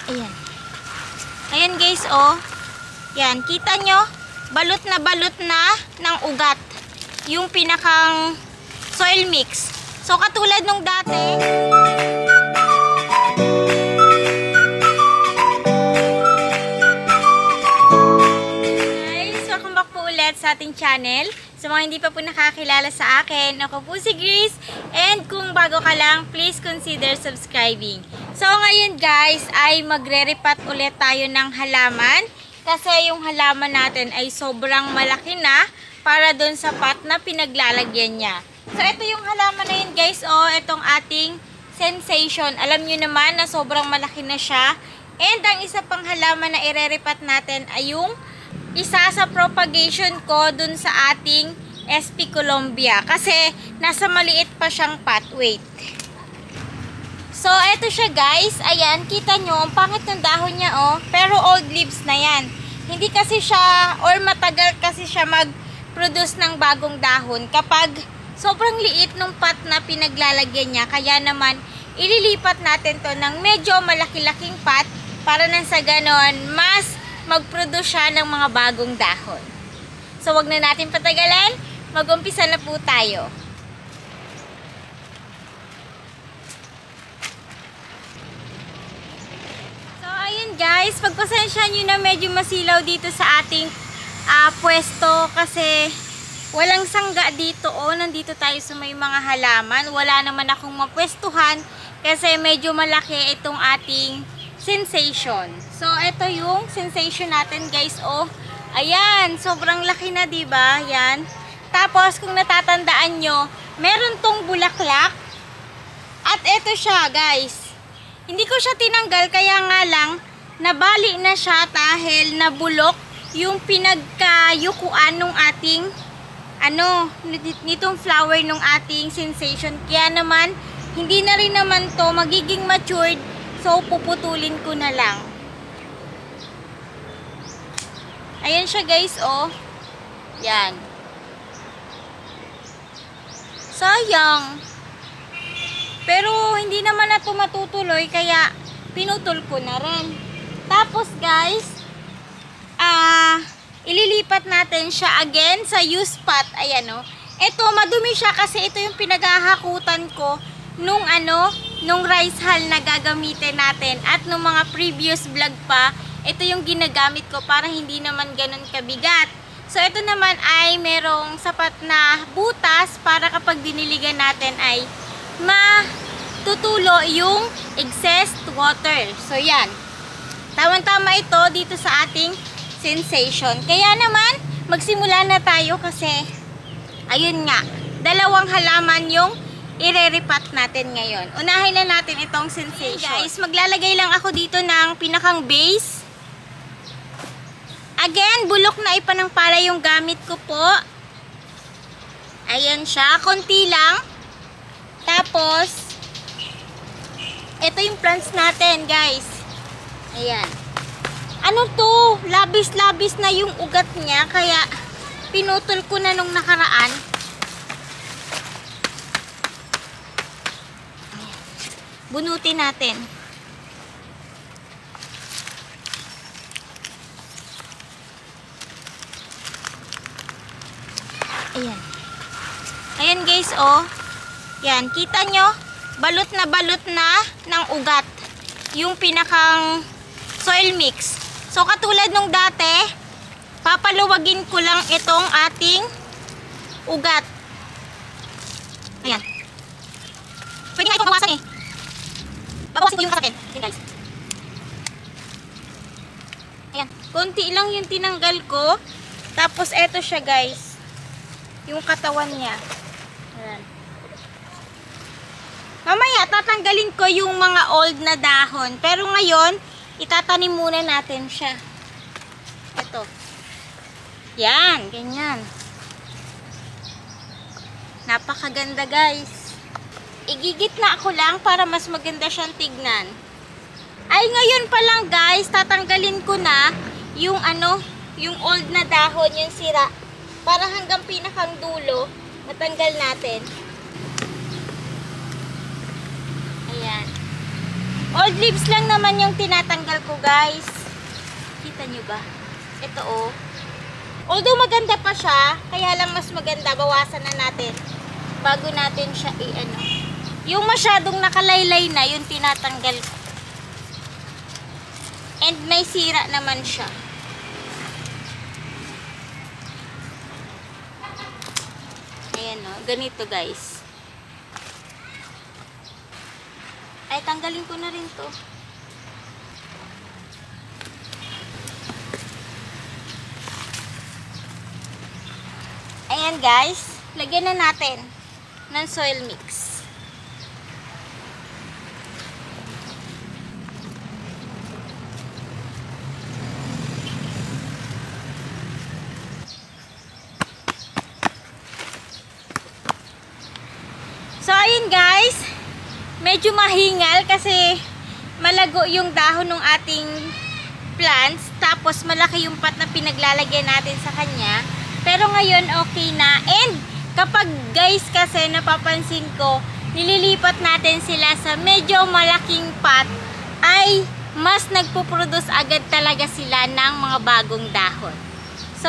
Ayan. Ayan guys, oh. Yan, kita nyo? Balot na ng ugat. Yung pinakang soil mix. So, katulad nung dati, guys, welcome back po ulit sa ating channel. Sa mga hindi pa po nakakilala sa akin, ako po si Grace. And kung bago ka lang, please consider subscribing. So, ngayon guys, ay magre-repat ulit tayo ng halaman. Kasi yung halaman natin ay sobrang malaki na para dun sa pot na pinaglalagyan niya. So, ito yung halaman na yun guys. Oh, itong ating sensation. Alam nyo naman na sobrang malaki na siya. And ang isa pang halaman na ire-repat natin ay yung isa sa propagation ko dun sa ating SP Colombia. Kasi nasa maliit pa siyang pot. Wait. So, eto siya guys. Ayan, kita nyo. Ang pangit ng dahon niya, oh. Pero old leaves na yan. Hindi kasi siya, or matagal kasi siya mag-produce ng bagong dahon kapag sobrang liit ng pot na pinaglalagyan niya. Kaya naman, ililipat natin to ng medyo malaki-laking pot para nang sa ganon, mas mag-produce siya ng mga bagong dahon. So, wag na natin patagalan. Mag-umpisa na po tayo. So, ayun guys. Pagpasensya nyo na medyo masilaw dito sa ating pwesto kasi walang sangga dito. Oh, nandito tayo sa may mga halaman. Wala naman akong mapwestuhan kasi medyo malaki itong ating sensation. So, ito yung sensation natin guys. Oh, ayan. Sobrang laki na, diba? Yan. Tapos, kung natatandaan nyo, meron tong bulaklak. At ito siya, guys. Hindi ko siya tinanggal, kaya nga lang, nabali na siya dahil nabulok yung pinagkayukuan ng ating, nitong flower ng ating sensation. Kaya naman, hindi na rin naman to magiging matured. So, puputulin ko na lang. Ayan siya guys, oh. Yan. Sayang. Pero, hindi naman na ito matutuloy, kaya pinutol ko na rin. Tapos guys, ililipat natin siya again sa used pot. Ayan, oh. Ito, madumi siya kasi ito yung pinaghahakutan ko nung nung rice hull na gagamitin natin at nung mga previous vlog pa, ito yung ginagamit ko para hindi naman ganun kabigat. So, ito naman ay merong sapat na butas para kapag diniligan natin ay matutulo yung excess water. So, yan. Tama-tama ito dito sa ating sensation. Kaya naman, magsimula na tayo kasi, ayun nga, dalawang halaman yung ire-repat natin ngayon. Unahin na natin itong sensation. Okay, guys, maglalagay lang ako dito ng pinakang base. Again, bulok na ipanangpala yung gamit ko po. Ayan siya. Konti lang. Tapos, ito yung plants natin, guys. Ayan. Ano to? Labis-labis na yung ugat niya. Kaya, pinutol ko na nung nakaraan. Bunutin natin. Ayan. Ayan guys, oh. Yan, kita nyo? Balot na ng ugat. Yung pinakang soil mix. So, katulad nung dati, papaluwagin ko lang itong ating ugat. Ayan. Pwede nga itong bawasan eh. Babawasin ko yung kasakit. Ayan guys. Ayan. Konti lang yung tinanggal ko. Tapos eto siya guys. Yung katawan niya. Ayan. Mamaya tatanggalin ko yung mga old na dahon. Pero ngayon, itatanim muna natin siya. Eto. Yan. Ganyan. Napakaganda guys. Igigit na ako lang para mas maganda siyang tignan. Ay, ngayon pa lang guys, tatanggalin ko na yung yung old na dahon, yung sira. Para hanggang pinakang dulo, matanggal natin. Ayan. Old leaves lang naman yung tinatanggal ko, guys. Kita nyo ba? Ito, oh. Although maganda pa siya, kaya lang mas maganda, bawasan na natin bago natin siya i-ano. Yung masyadong nakalaylay na, yung tinatanggal ko. And may sira naman siya. Ayan, oh. Ganito, guys. Ay, tanggalin ko na rin to. Ayan, guys. Lagyan na natin ng soil mix. So, ayun, guys. Medyo mahingal kasi malago yung dahon ng ating plants. Tapos malaki yung pot na pinaglalagyan natin sa kanya. Pero ngayon okay na. And kapag guys kasi napapansin ko, nililipat natin sila sa medyo malaking pot, ay mas nagpo-produce agad talaga sila ng mga bagong dahon. So,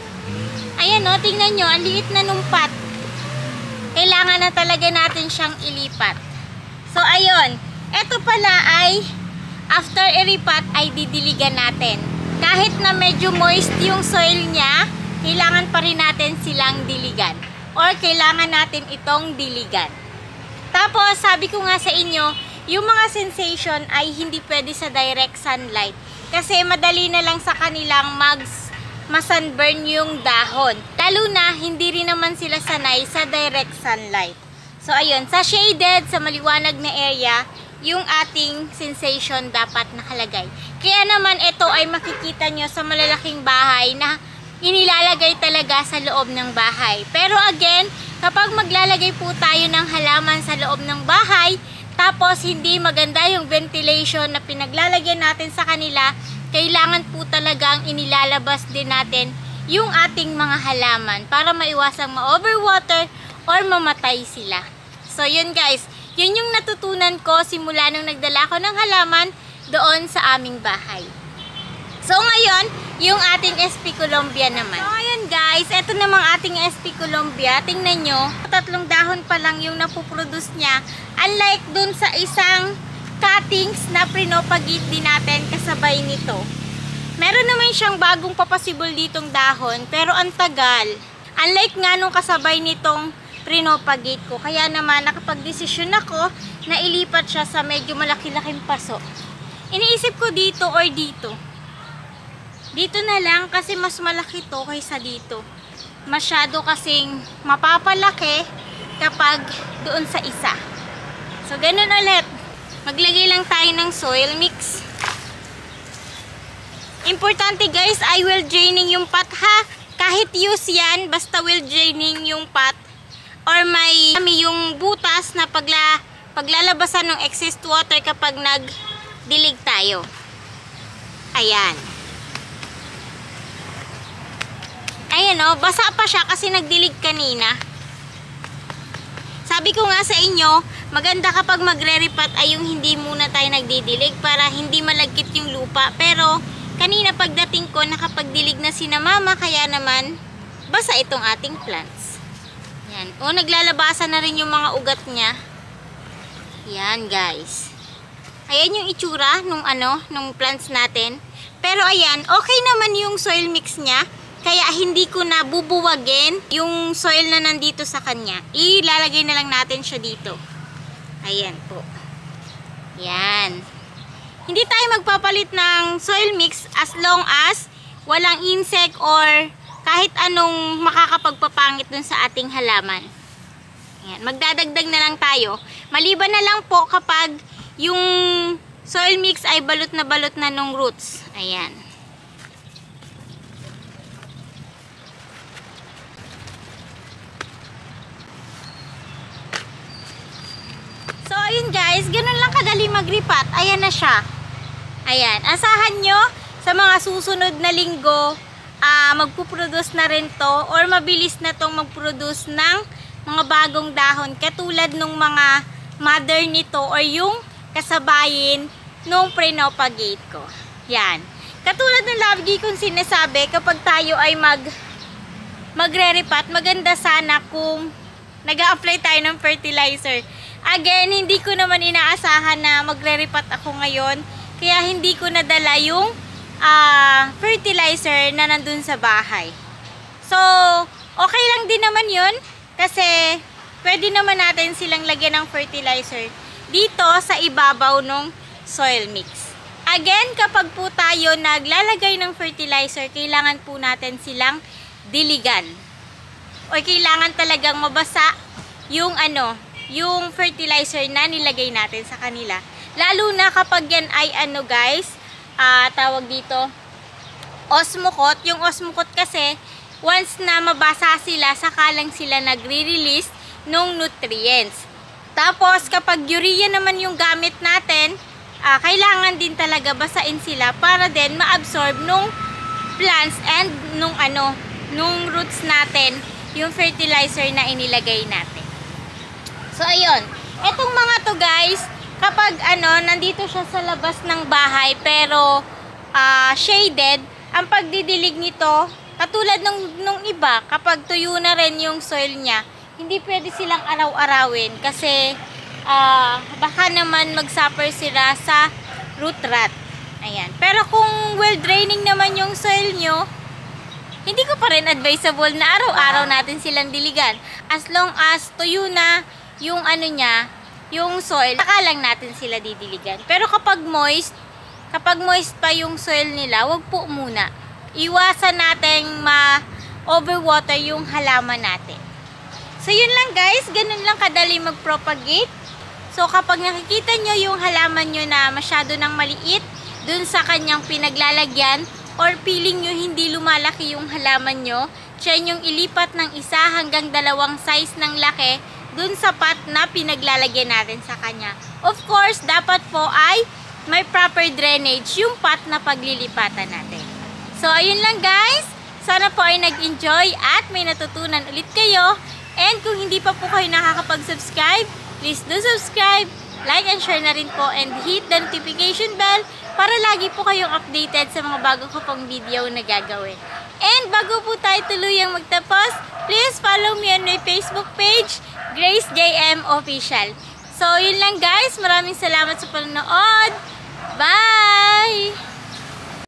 ayan o, tingnan nyo, ang liit na nung pot. Kailangan na talaga natin siyang ilipat. So, ayun. Ito pala ay, after iripat, ay didiligan natin. Kahit na medyo moist yung soil niya, kailangan pa rin natin silang diligan. Or kailangan natin itong diligan. Tapos, sabi ko nga sa inyo, yung mga sensation ay hindi pwede sa direct sunlight. Kasi madali na lang sa kanilang masunburn yung dahon. Lalo na, hindi rin naman sila sanay sa direct sunlight. So, ayun, sa shaded, sa maliwanag na area, yung ating sensation dapat nakalagay. Kaya naman, ito ay makikita nyo sa malalaking bahay na inilalagay talaga sa loob ng bahay. Pero again, kapag maglalagay po tayo ng halaman sa loob ng bahay, tapos hindi maganda yung ventilation na pinaglalagyan natin sa kanila, kailangan po talagang inilalabas din natin yung ating mga halaman para maiwasang ma-overwater or mamatay sila. So, yun guys. Yun yung natutunan ko simula nung nagdala ko ng halaman doon sa aming bahay. So, ngayon, yung ating SP Colombia naman. So, ngayon guys, ito namang ating SP Colombia. Tingnan nyo, 3 dahon pa lang yung napuproduce niya. Unlike dun sa isang cuttings na pinopagit din natin kasabay nito. Meron naman siyang bagong papasibol ditong dahon, pero ang tagal. Unlike nga nung kasabay nitong pinopagit ko. Kaya naman nakapag-desisyon ako na ilipat siya sa medyo malaki-laking paso. Iniisip ko dito or dito. Dito na lang kasi mas malaki to kaysa dito. Masyado kasing mapapalaki kapag doon sa isa. So, ganun ulit. Maglagay lang tayo ng soil mix. Importante guys, I will draining yung pot ha. Kahit use yan, basta will draining yung pot. Or may yung butas na paglalabasan ng excess water kapag nagdilig tayo. Ayan. Ayan o, basa pa siya kasi nagdilig kanina. Sabi ko nga sa inyo, maganda kapag magre-repat ay yung hindi muna tayo nagdidilig para hindi malagkit yung lupa. Pero kanina pagdating ko, nakapagdilig na si na mama, kaya naman basa itong ating plants. Yan. O, naglalabasan na rin yung mga ugat niya. Yan, guys. Ayan yung itsura nung plants natin. Pero ayan, okay naman yung soil mix niya. Kaya hindi ko na bubuwagin yung soil na nandito sa kanya. Ilalagay na lang natin siya dito. Ayan po. Yan. Hindi tayo magpapalit ng soil mix as long as walang insect or kahit anong makakapagpapangit dun sa ating halaman. Ayan. Magdadagdag na lang tayo. Maliban na lang po kapag yung soil mix ay balot na nung roots. Ayan. So, ayun guys. Ganun lang kadali mag-repat. Ayan na siya. Ayan. Asahan nyo sa mga susunod na linggo, magpuproduce na rin to or mabilis na tong magproduce ng mga bagong dahon katulad nung mga mother nito or yung kasabayin nung pre-propagate ko. Yan. Katulad ng lagi kong sinasabi, kapag tayo ay magre-repat, maganda sana kung nag-a-apply tayo ng fertilizer. Again, hindi ko naman inaasahan na magre-repat ako ngayon, kaya hindi ko nadala yung fertilizer na nandun sa bahay. So, okay lang din naman yun, kasi pwede naman natin silang lagyan ng fertilizer dito sa ibabaw ng soil mix. Again, kapag po tayo naglalagay ng fertilizer, kailangan po natin silang diligan. O kailangan talagang mabasa yung yung fertilizer na nilagay natin sa kanila. Lalo na kapag yan ay guys, tawag dito, osmocot. Yung osmocot kasi, once na mabasa sila, saka lang sila nagre-release ng nutrients. Tapos, kapag urea naman yung gamit natin, kailangan din talaga basain sila para din ma-absorb nung plants and nung roots natin yung fertilizer na inilagay natin. So, ayun. Etong mga to guys, kapag nandito siya sa labas ng bahay pero shaded, ang pagdidilig nito, katulad nung iba, kapag tuyo na rin yung soil niya, hindi pwede silang araw-arawin kasi baka naman mag-suffer sila sa root rot. Ayan. Pero kung well draining naman yung soil nyo, hindi ko pa rin advisable na araw-araw natin silang diligan. As long as tuyo na yung yung soil, saka lang natin sila didiligan. Pero kapag moist pa yung soil nila, wag po muna. Iwasan nating ma-overwater yung halaman natin. So, yun lang guys. Ganun lang kadali mag-propagate. So, kapag nakikita nyo yung halaman nyo na masyado nang maliit dun sa kanyang pinaglalagyan or feeling nyo hindi lumalaki yung halaman nyo, try nyong ilipat ng 1 hanggang 2 size ng laki dun sa pot na pinaglalagyan natin sa kanya. Of course, dapat po ay may proper drainage yung pot na paglilipatan natin. So, ayun lang guys. Sana po ay nag-enjoy at may natutunan ulit kayo. And kung hindi pa po kayo nakakapag-subscribe, please do subscribe, like and share na rin po, and hit the notification bell para lagi po kayong updated sa mga bago ko pong video na gagawin. And bago po tayo tuluyang magtapos, please follow me on my Facebook page, Grace JM Official. So, yun lang guys. Maraming salamat sa panonood. Bye!